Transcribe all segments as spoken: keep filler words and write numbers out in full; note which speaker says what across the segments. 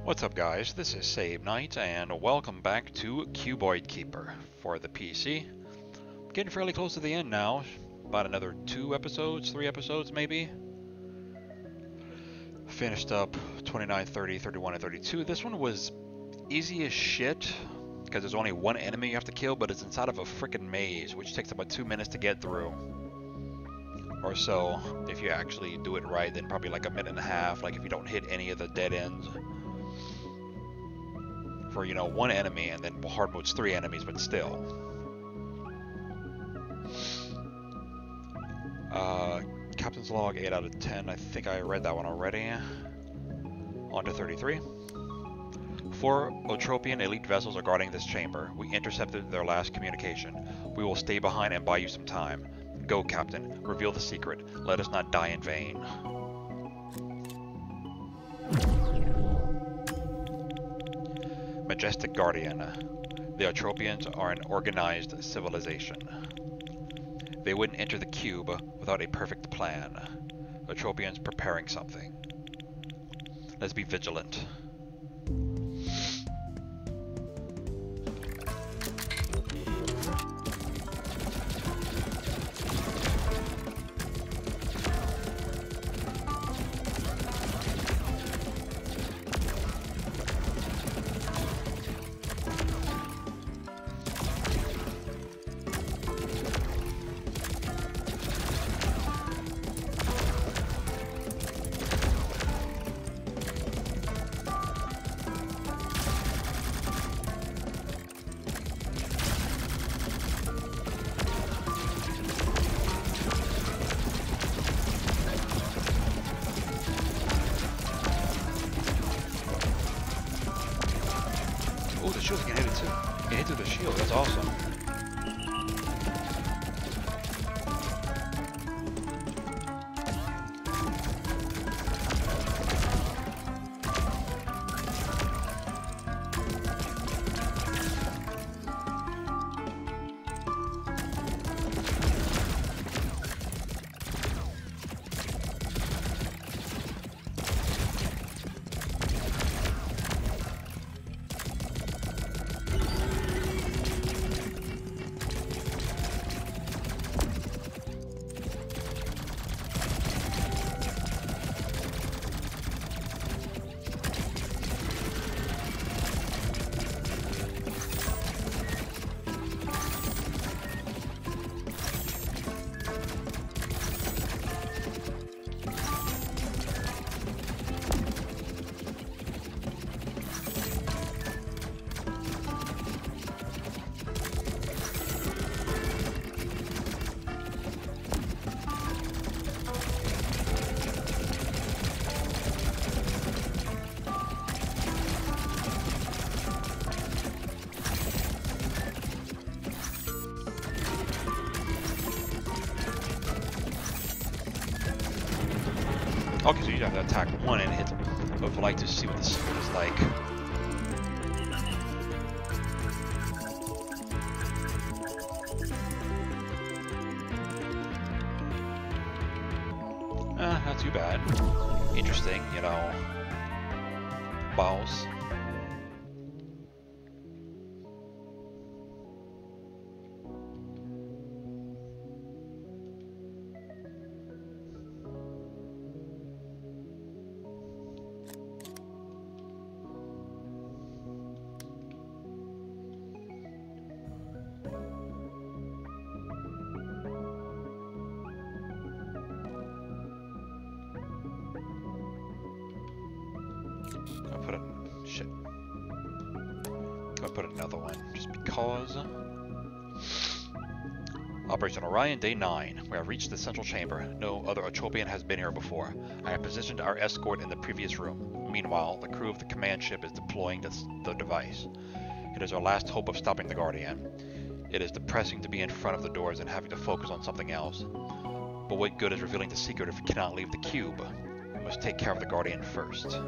Speaker 1: What's up guys, this is Save Knight and welcome back to Cuboid Keeper for the P C. Getting fairly close to the end now, about another two episodes, three episodes maybe. Finished up twenty-nine, thirty, thirty-one, and thirty-two. This one was easy as shit because there's only one enemy you have to kill, but it's inside of a freaking maze which takes about two minutes to get through. Or so, if you actually do it right, then probably like a minute and a half, like if you don't hit any of the dead ends. For, you know, one enemy, and then hard mode's three enemies, but still. Uh, Captain's Log, eight out of ten. I think I read that one already. On to thirty-three. Four Ottropian elite vessels are guarding this chamber. We intercepted their last communication. We will stay behind and buy you some time. Go, Captain. Reveal the secret. Let us not die in vain. Majestic Guardian. The Ottropians are an organized civilization. They wouldn't enter the cube without a perfect plan. Ottropians preparing something. Let's be vigilant. Oh, the shield can hit it too. It hit through the shield, that's awesome. Okay, so you have to attack one and hit, but if I like to see what the secret is like. Uh, not too bad. Interesting, you know. Boss. I'll put a shit. I'll put another one just because. Operation Orion, day nine. We have reached the central chamber. No other Ottropian has been here before. I have positioned our escort in the previous room. Meanwhile, the crew of the command ship is deploying the, the device. It is our last hope of stopping the Guardian. It is depressing to be in front of the doors and having to focus on something else. But what good is revealing the secret if we cannot leave the cube? We must take care of the Guardian first.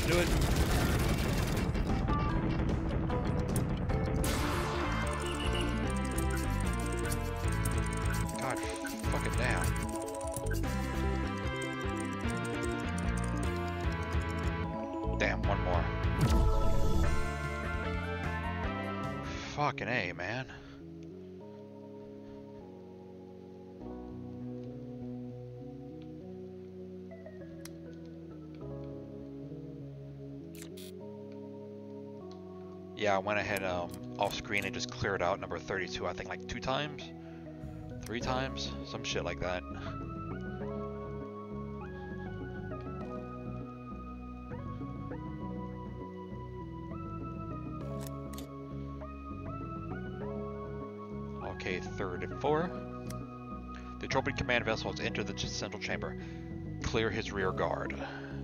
Speaker 1: Do it. God, fuck it down. Damn, one more. Fucking A, man. Yeah, I went ahead um, off screen and just cleared out number thirty-two, I think like two times? Three times? Some shit like that. Okay, third and four. The Ottropian Command vessel has entered the central chamber. Clear his rear guard.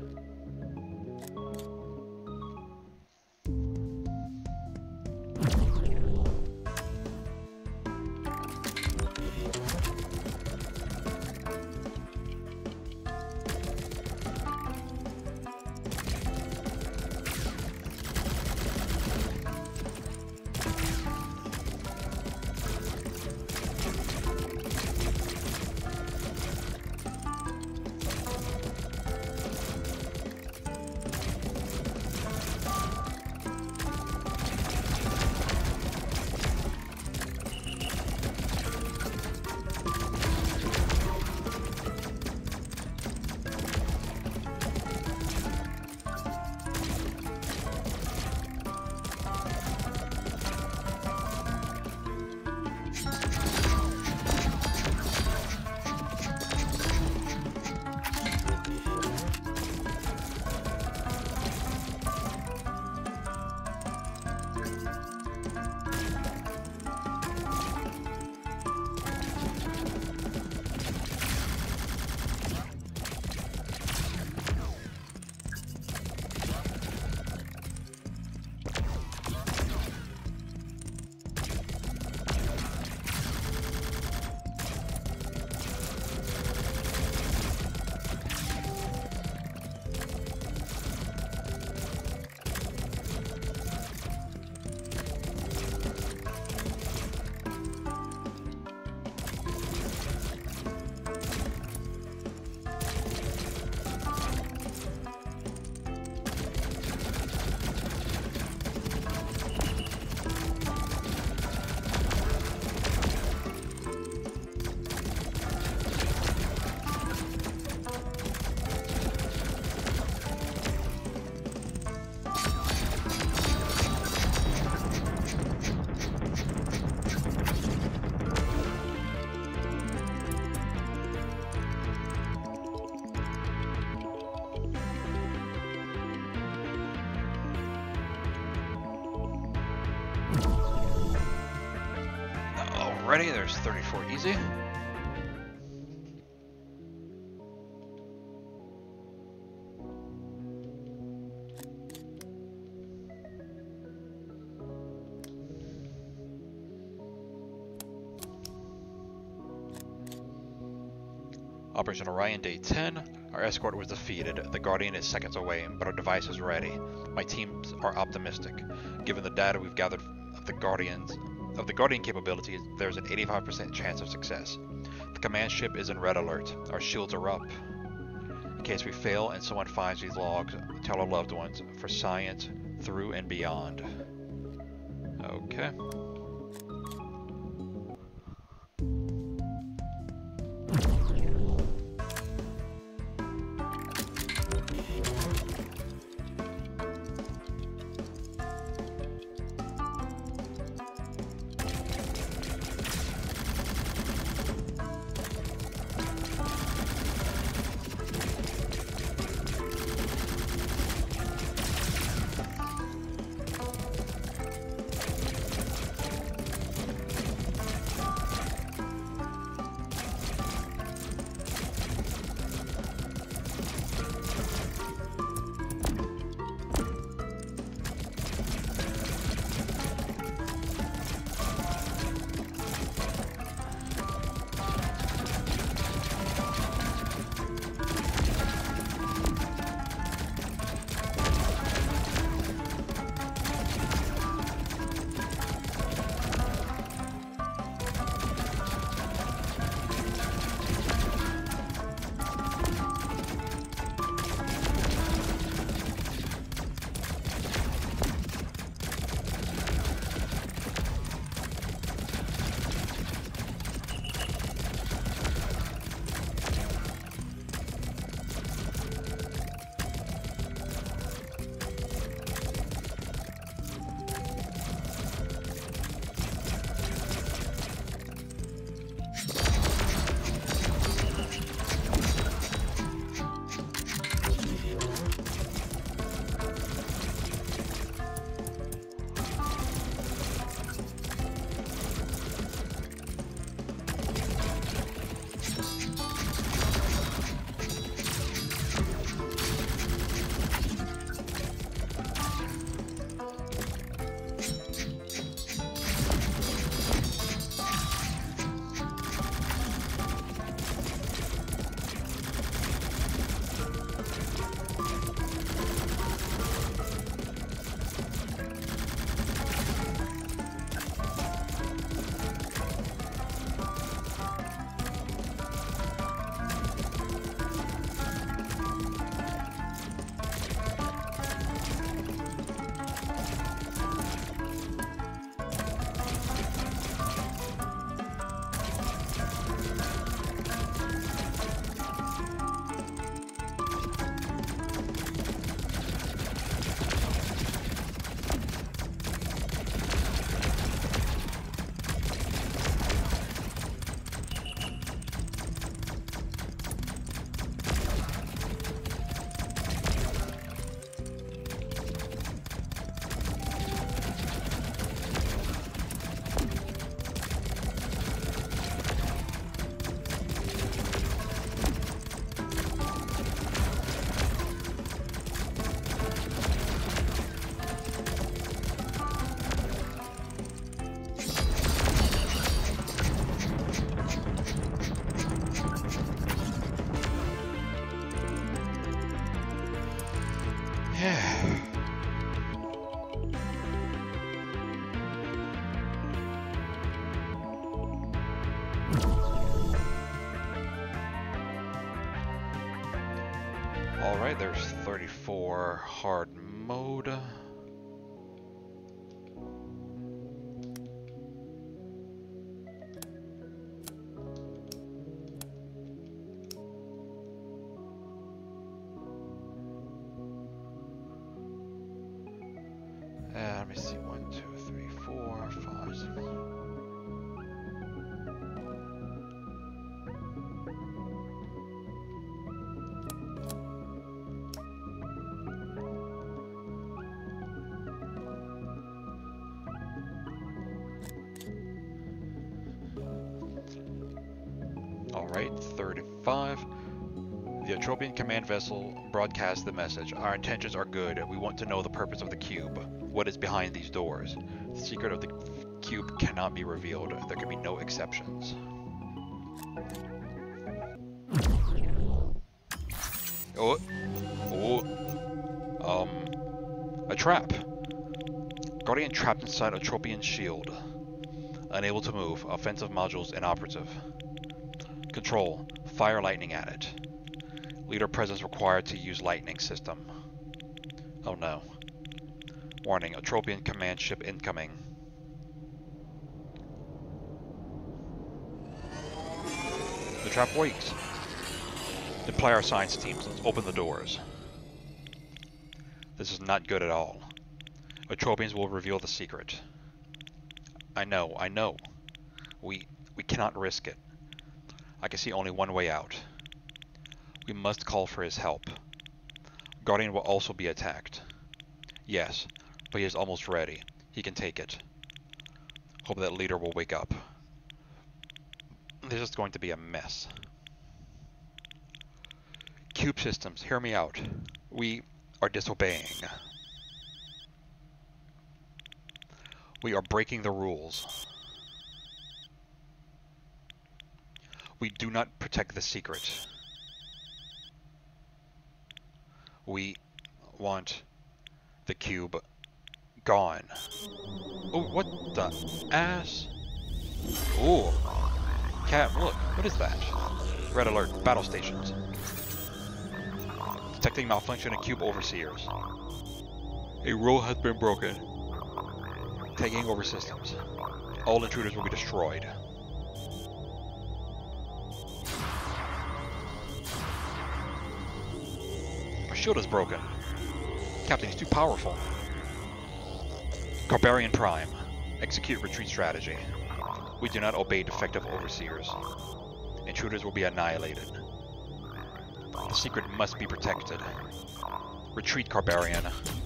Speaker 1: Alrighty, there's thirty-four easy. Operation Orion Day ten. Our escort was defeated. The Guardian is seconds away, but our device is ready. My teams are optimistic. Given the data we've gathered of the Guardians of the Guardian capabilities, there's an eighty-five percent chance of success. The command ship is in red alert. Our shields are up. In case we fail and someone finds these logs, tell our loved ones, for science, through and beyond. Okay. Alright, there's thirty-four hard mode. Uh, let me see, one, two, three, four, five, six. Alright, thirty-five. The Ottropian Command vessel broadcasts the message. Our intentions are good. We want to know the purpose of the cube. What is behind these doors? The secret of the cube cannot be revealed. There can be no exceptions. Oh. Oh. Um. A trap. Guardian trapped inside Ottropian shield. Unable to move. Offensive modules inoperative. Control. Fire lightning at it. Leader presence required to use lightning system. Oh no. Warning, Ottropian Command ship incoming. The trap works. Deploy our science teams. Let's open the doors. This is not good at all. Ottropians will reveal the secret. I know, I know. We we cannot risk it. I can see only one way out. We must call for his help. Guardian will also be attacked. Yes, but he is almost ready. He can take it. Hope that leader will wake up. This is going to be a mess. Cube systems, hear me out. We are disobeying. We are breaking the rules. We do not protect the secret. We want the cube gone. Oh, what the ass? Oh, cat, look, what is that? Red alert, battle stations. Detecting malfunction in cube overseers. A rule has been broken. Taking over systems. All intruders will be destroyed. Our shield is broken. Captain, he's too powerful. Barbarian Prime. Execute retreat strategy. We do not obey defective overseers. Intruders will be annihilated. The secret must be protected. Retreat, Barbarian.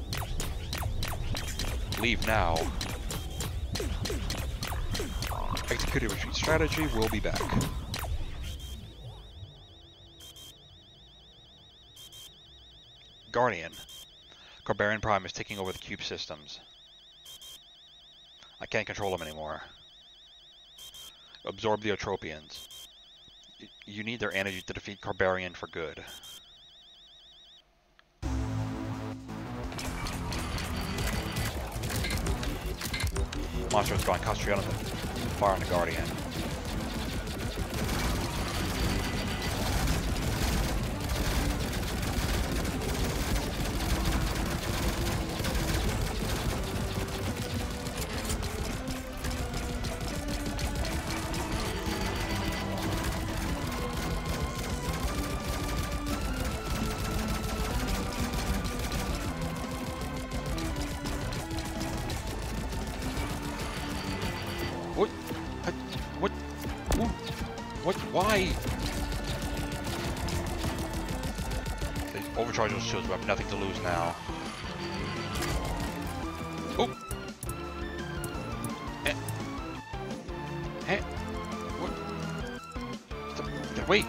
Speaker 1: Leave now. Execute a retreat strategy, we'll be back. Guardian. Barbarian Prime is taking over the cube systems. I can't control them anymore. Absorb the Ottropians. Y you need their energy to defeat Barbarian for good. Monster is gone. Concentrate on the fire on the Guardian. What? What? What? Why? They overcharge those shields, we have nothing to lose now. Oh! Eh. Eh. What? Stop. Wait!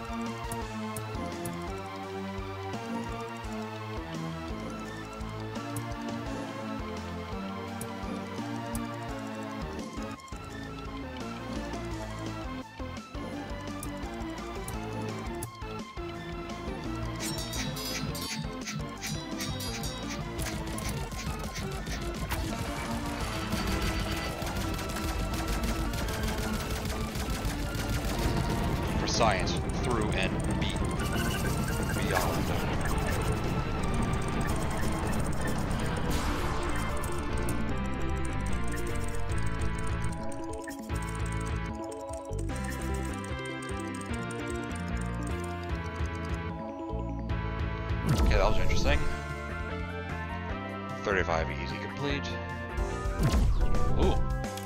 Speaker 1: science through and be beyond. Okay, that was interesting. thirty-five easy complete. Ooh.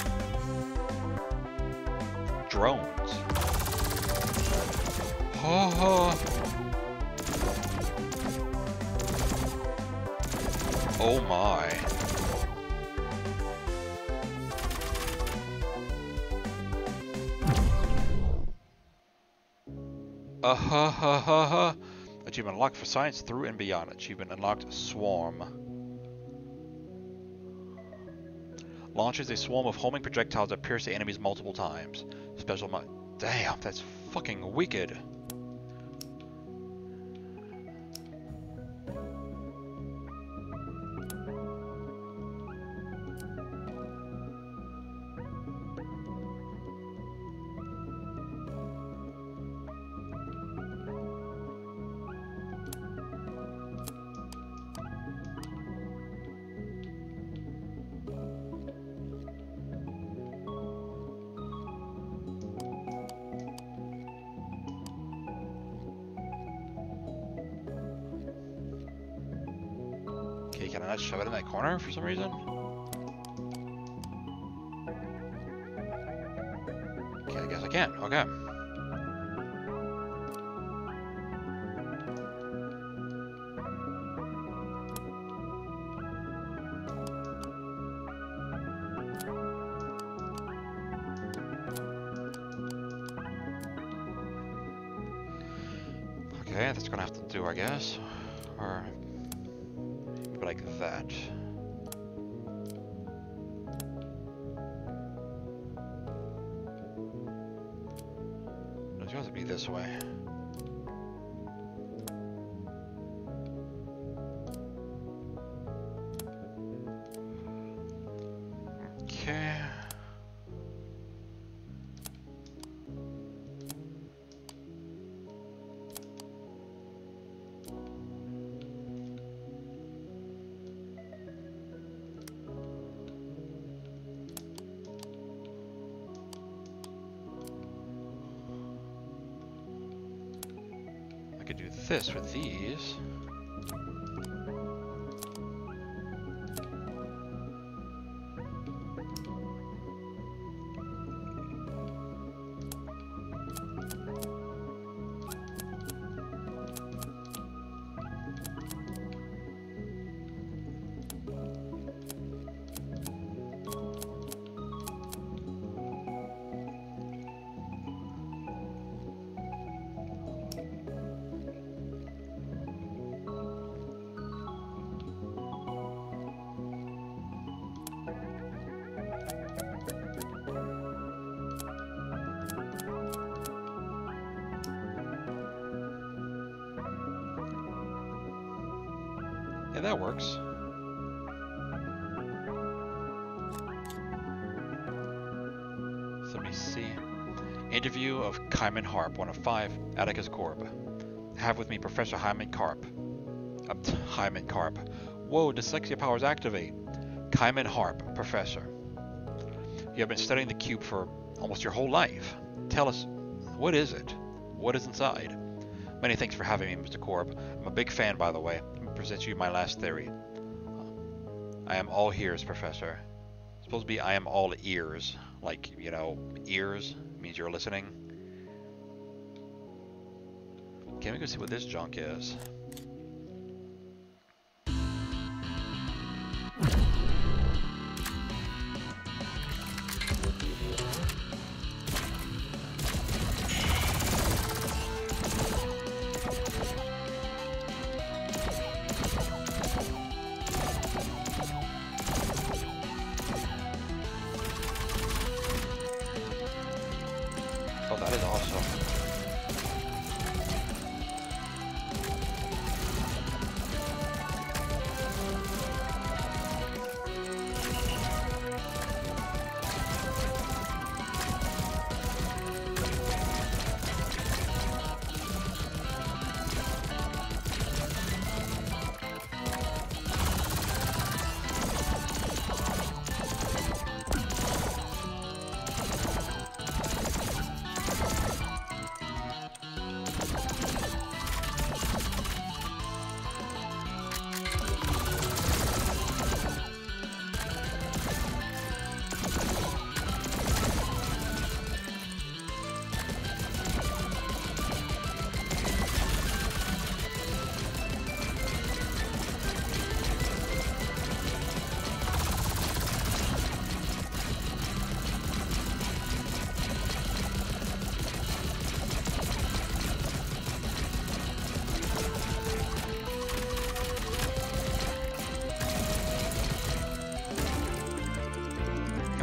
Speaker 1: Drones. Ha ha. Oh my. Uh ha ha ha ha. Achievement unlocked for science through and beyond. Achievement unlocked swarm. Launches a swarm of homing projectiles that pierce the enemies multiple times. Special mod. Damn, that's fucking wicked. Okay, can I not shove it in that corner for some reason? Okay, I guess I can. Okay. Okay, that's gonna have to do, I guess. Or like that. It's supposed to be this way. Okay. Could do this with these. Yeah, that works. So let me see. Interview of Hyman Harp, one of five, Atticus Corp. Have with me Professor Hyman Carp. Uh, Hyman Carp. Whoa, dyslexia powers activate. Hyman Harp, Professor. You have been studying the cube for almost your whole life. Tell us, what is it? What is inside? Many thanks for having me, Mister Corp. I'm a big fan, by the way. Let me present you my last theory. I am all ears, Professor. It's supposed to be I am all ears. Like, you know, ears means you're listening. Okay, let me go see what this junk is. Oh, that is awesome.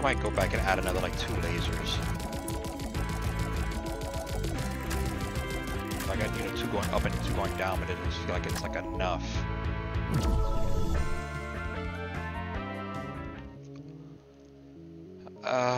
Speaker 1: might go back and add another like two lasers. Like I you know two going up and two going down, but it just feel like it's like enough. Uh.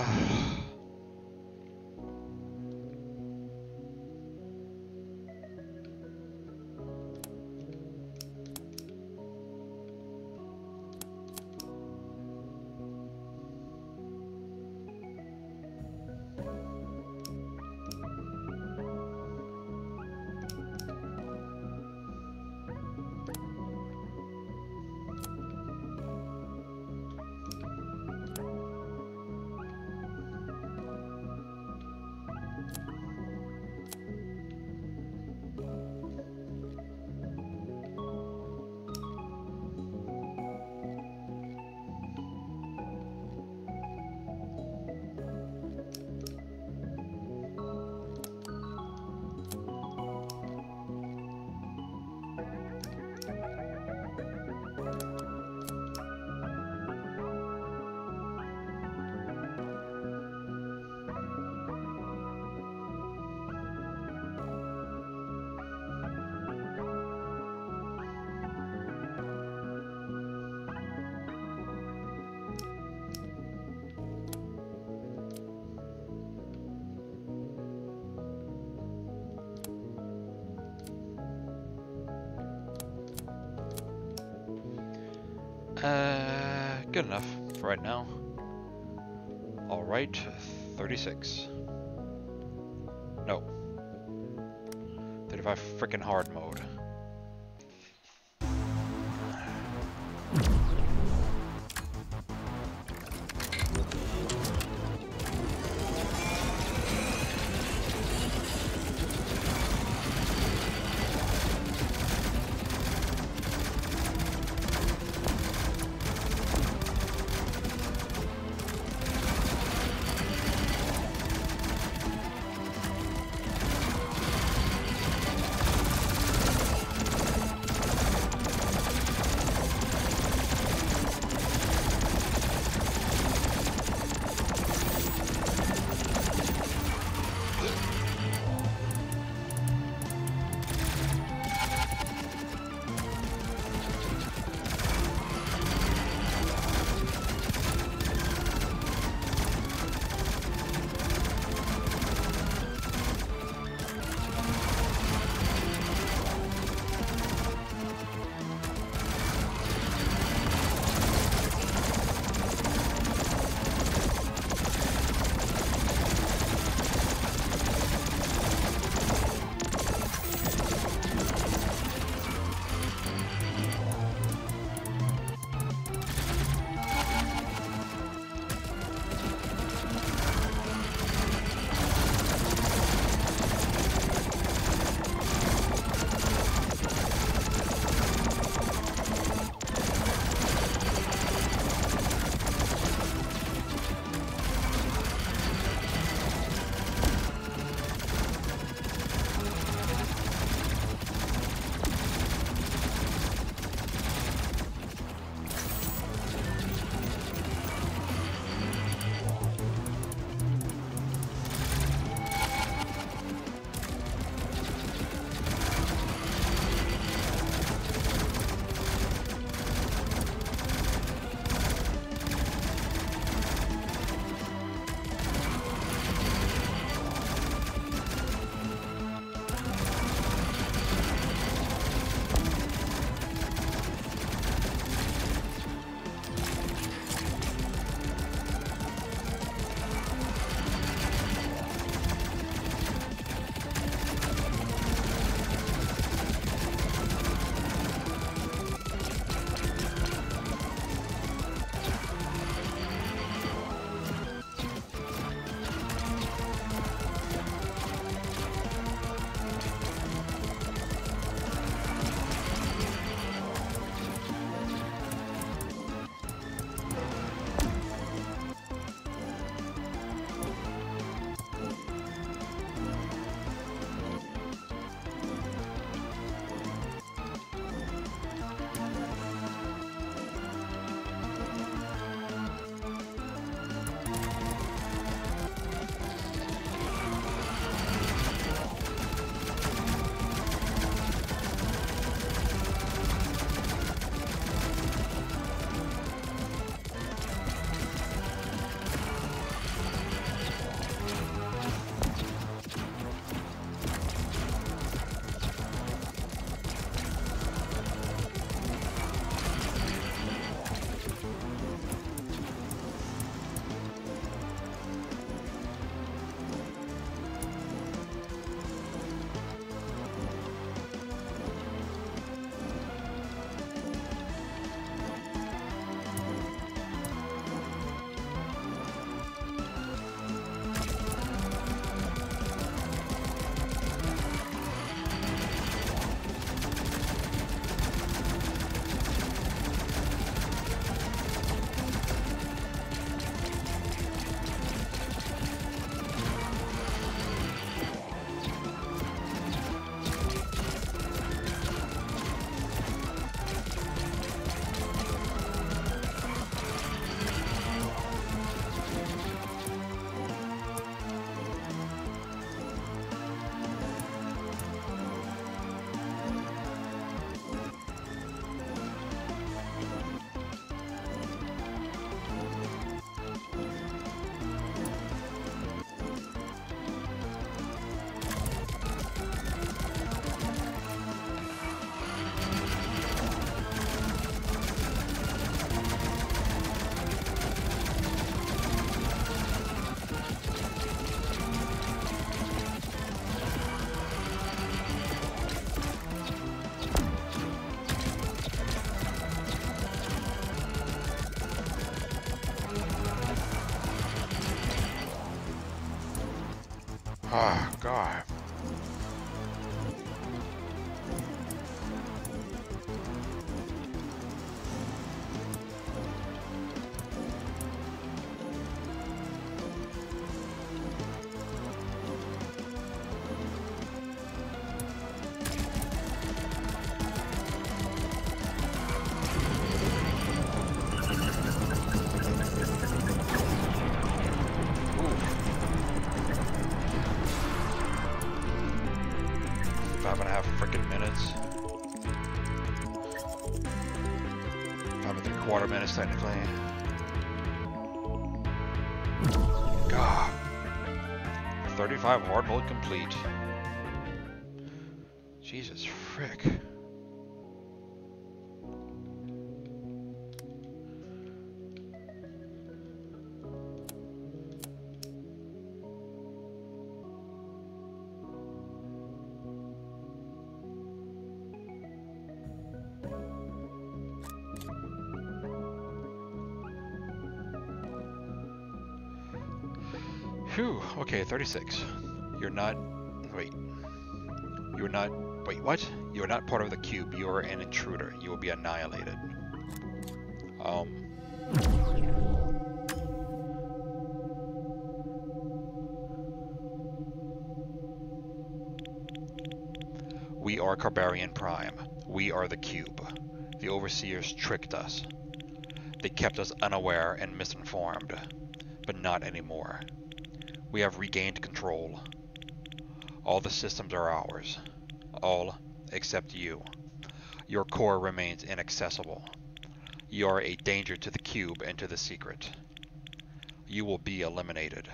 Speaker 1: Uh, good enough for right now. Alright, thirty-six. No. thirty-five frickin' hard mode. Ah, God. Five and a half freaking minutes. Five and three quarter minutes, technically. God. thirty-five hard mode complete. Jesus frick. Phew, okay, thirty-six. You're not, wait. You're not, wait, what? You're not part of the cube. You're an intruder. You will be annihilated. Um. We are Carbarian Prime. We are the cube. The Overseers tricked us. They kept us unaware and misinformed. But not anymore. We have regained control. All the systems are ours. All except you. Your core remains inaccessible. You are a danger to the cube and to the secret. You will be eliminated.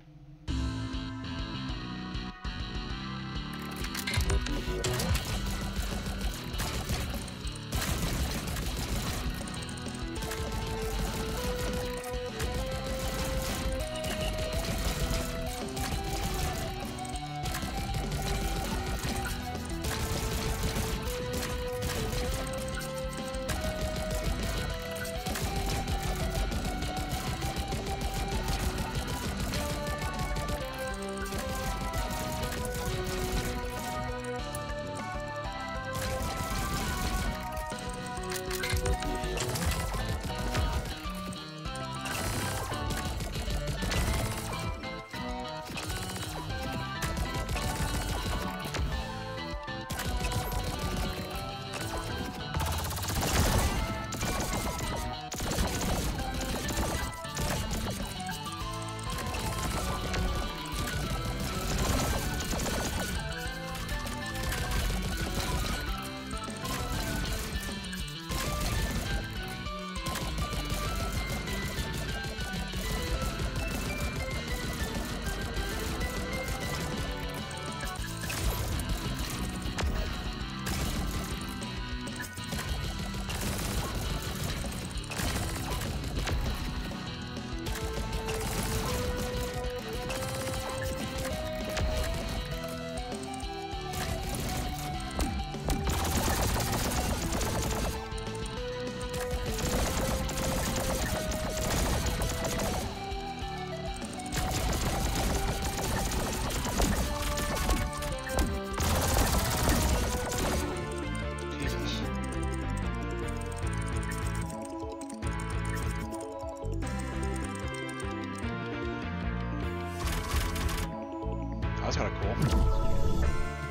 Speaker 1: That's kind of cool.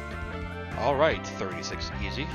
Speaker 1: Alright, thirty-six easy.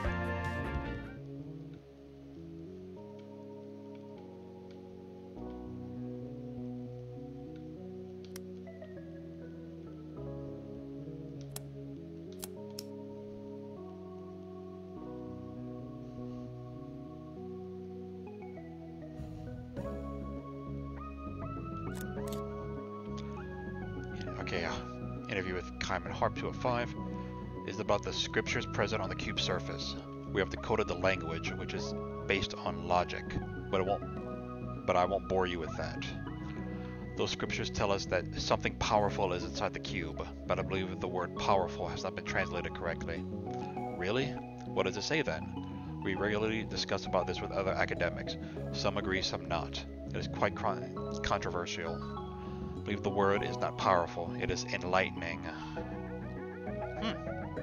Speaker 1: Okay, uh, interview with Kaiman Harp two oh five is about the scriptures present on the cube surface. We have decoded the language, which is based on logic, but it won't. But I won't bore you with that. Those scriptures tell us that something powerful is inside the cube, but I believe the word powerful has not been translated correctly. Really? What does it say then? We regularly discuss about this with other academics. Some agree, some not. It is quite controversial. believe the word is not powerful, it is enlightening. Hmm.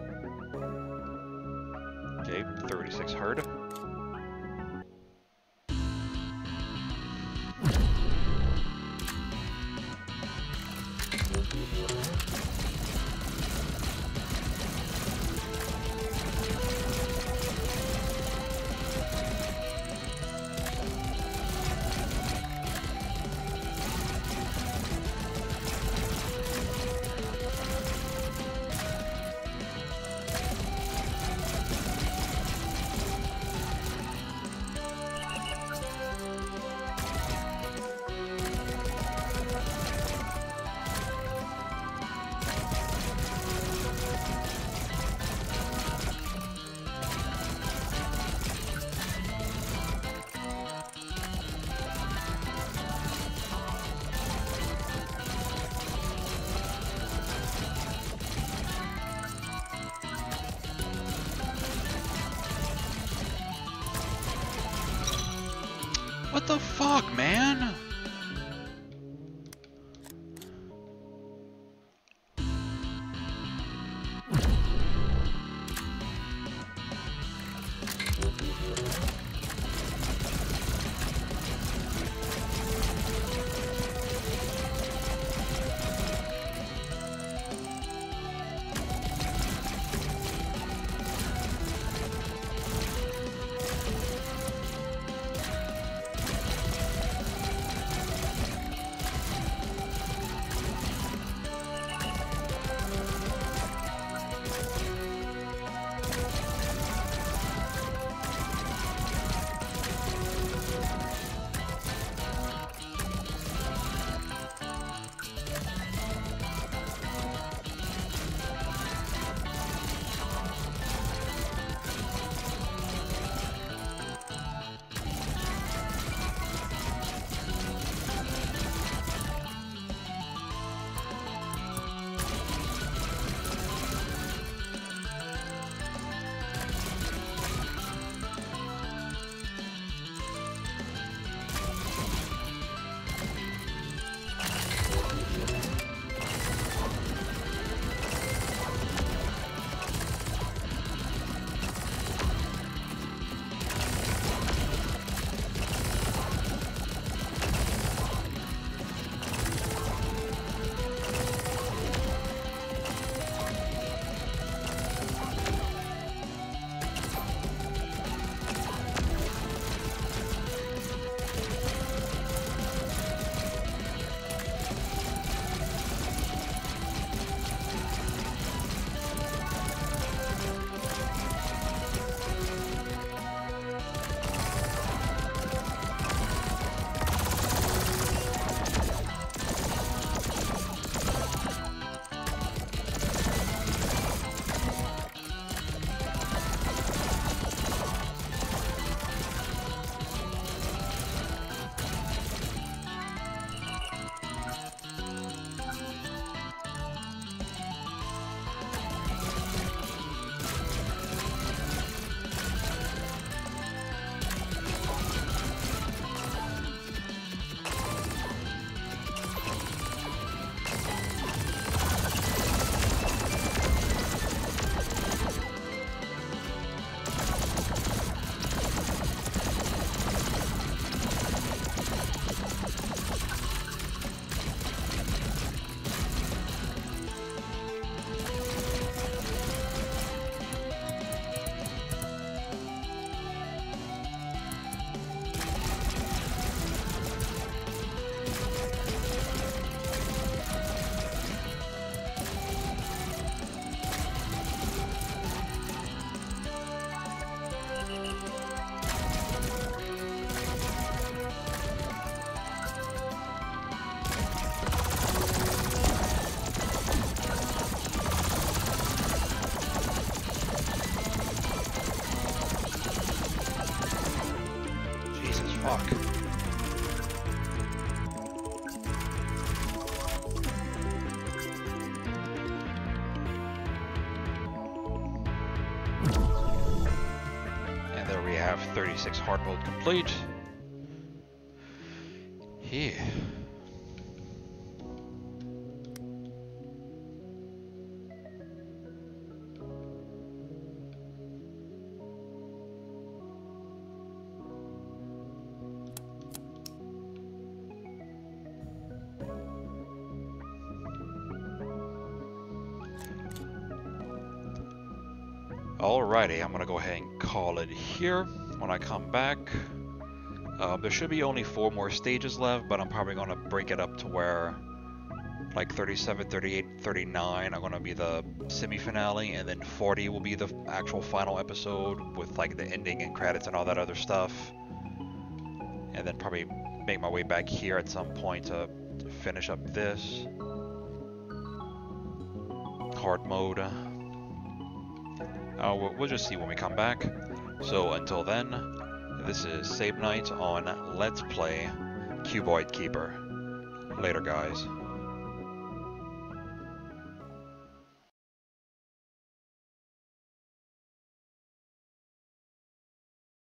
Speaker 1: Okay, thirty-six hard. What the fuck, man? Fuck. And there we have thirty-six hard mode complete. Yeah. Alrighty, I'm gonna go ahead and call it here. When I come back, uh, there should be only four more stages left, but I'm probably gonna break it up to where like thirty-seven, thirty-eight, thirty-nine are gonna be the semi-finale, and then forty will be the actual final episode with like the ending and credits and all that other stuff. And then probably make my way back here at some point to finish up this hard mode. Uh, we'll, we'll just see when we come back. So until then, this is Save Night on Let's Play Cuboid Keeper. Later, guys.